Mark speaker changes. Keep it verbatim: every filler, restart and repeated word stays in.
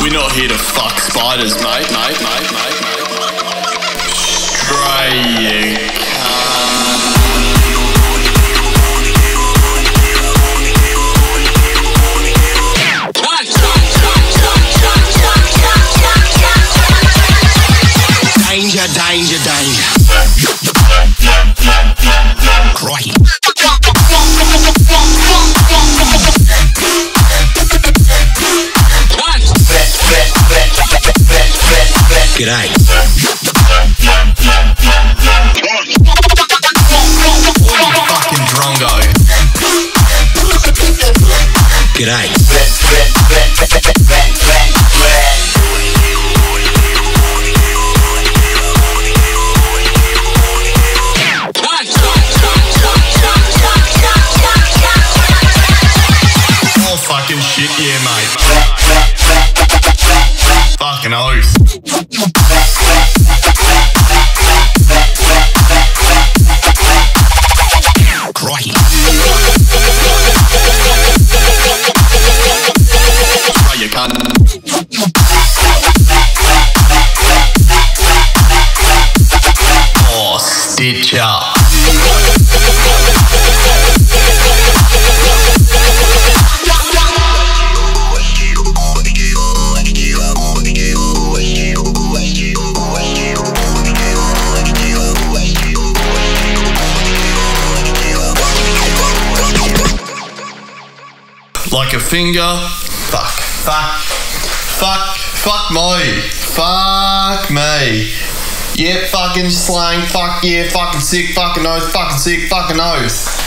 Speaker 1: We're not here to fuck spiders, mate, mate, mate, mate, mate. Stray, you cunt.
Speaker 2: Danger, danger, danger. Crikey. G'day.
Speaker 1: Fucking drongo.
Speaker 2: G'day.
Speaker 1: Oh fucking shit, yeah, mate. Fucking oath.
Speaker 2: Crikey.
Speaker 1: Try you cunt. Oh, stitch up. Like a finger. Fuck. Fuck. Fuck. Fuck me. Fuck me. Yeah, fucking slang. Fuck yeah, fucking sick, fucking oath, fucking sick, fucking oath.